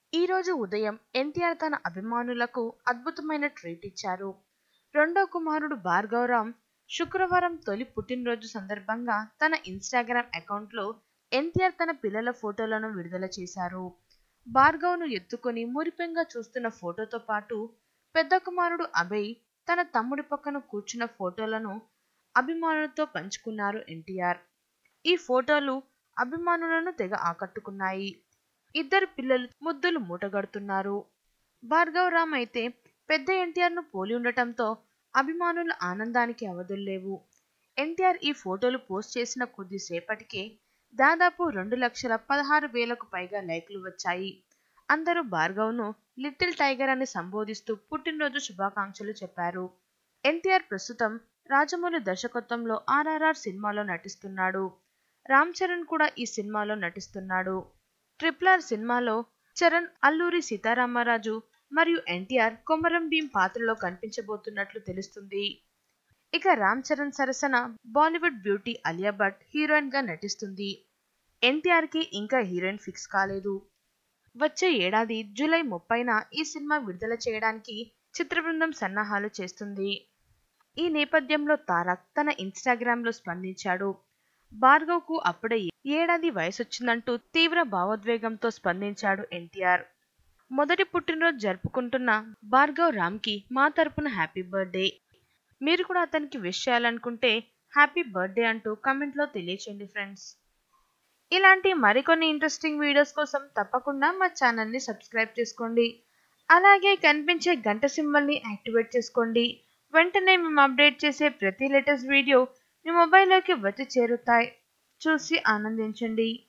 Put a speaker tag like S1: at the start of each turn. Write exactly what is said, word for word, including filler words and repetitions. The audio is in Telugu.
S1: ఈ రోజు ఉదయం ఎన్టీఆర్ తన అభిమానులకు అద్భుతమైన ట్రీట్ ఇచ్చారు. రెండో కుమారుడు భార్గవరామ్ శుక్రవారం తొలి పుట్టినరోజు సందర్భంగా తన ఇన్స్టాగ్రామ్ అకౌంట్లో ఎన్టీఆర్ తన పిల్లల ఫోటోలను విడుదల చేశారు. భార్గవ్ను ఎత్తుకొని మురిపెంగా చూస్తున్న ఫోటోతో పాటు పెద్ద కుమారుడు అభయ్ తన తమ్ముడి పక్కన కూర్చున్న ఫోటోలను అభిమానులతో పంచుకున్నారు ఎన్టీఆర్. ఈ ఫోటోలు అభిమానులను తెగ ఆకట్టుకున్నాయి. ఇద్దరు పిల్లలు ముద్దులు మూటగడుతున్నారు. భార్గవరామ్ అయితే పెద్ద ఎన్టీఆర్ ను పోలి ఉండటంతో అభిమానుల ఆనందానికి అవధుల్లేవు. ఎన్టీఆర్ ఈ ఫోటోలు పోస్ట్ చేసిన కొద్దిసేపటికే దాదాపు రెండు లక్షల పదహారు వేలకు పైగా లైక్లు వచ్చాయి. అందరూ భార్గవ్ను లిటిల్ టైగర్ అని సంబోధిస్తూ పుట్టినరోజు శుభాకాంక్షలు చెప్పారు. ఎన్టీఆర్ ప్రస్తుతం రాజమౌళి దర్శకత్వంలో ఆర్ఆర్ఆర్ సినిమాలో నటిస్తున్నాడు. రామ్ చరణ్ కూడా ఈ సినిమాలో నటిస్తున్నాడు. ట్రిపుల్ ఆర్ సినిమాలో చరణ్ అల్లూరి సీతారామరాజు మరియు ఎన్టీఆర్ కొమరం భీం పాత్రలో కనిపించబోతున్నట్లు తెలుస్తుంది. ఇక రామ్ చరణ్ సరసన Bollywood beauty Alia Bhatt heroine గా నటిస్తుంది. ఎన్టీఆర్ కి ఇంకా హీరోయిన్ ఫిక్స్ కాలేదు. వచ్చే ఏడాది జూలై ముప్పైన ఈ సినిమా విడుదల చేయడానికి చిత్ర బృందం సన్నాహాలు చేస్తుంది. ఈ నేపథ్యంలో తారక్ తన ఇన్స్టాగ్రామ్ లో స్పందించాడు. భార్గవ్ కు అప్పుడే ఏడాది వయసొచ్చిందంటూ తీవ్ర భావోద్వేగంతో స్పందించాడు ఎన్టీఆర్. మొదటి పుట్టినరోజు జరుపుకుంటున్న భార్గవ్ రామ్ కి మా తరపున హ్యాపీ బర్త్డే. మీరు కూడా అతనికి విష్ చేయాలనుకుంటే హ్యాపీ బర్త్డే అంటూ కామెంట్ లో తెలియచేయండి ఫ్రెండ్స్. ఇలాంటి మరికొన్ని ఇంట్రెస్టింగ్ వీడియోస్ కోసం తప్పకుండా మా ఛానల్ ని సబ్స్క్రైబ్ చేసుకోండి. అలాగే కనిపించే గంట సింబల్ ని యాక్టివేట్ చేసుకోండి. వెంటనే మేము అప్డేట్ చేసే ప్రతి లేటెస్ట్ వీడియో మీ మొబైల్లోకి వచ్చి చేరుతాయి. చూసి ఆనందించండి.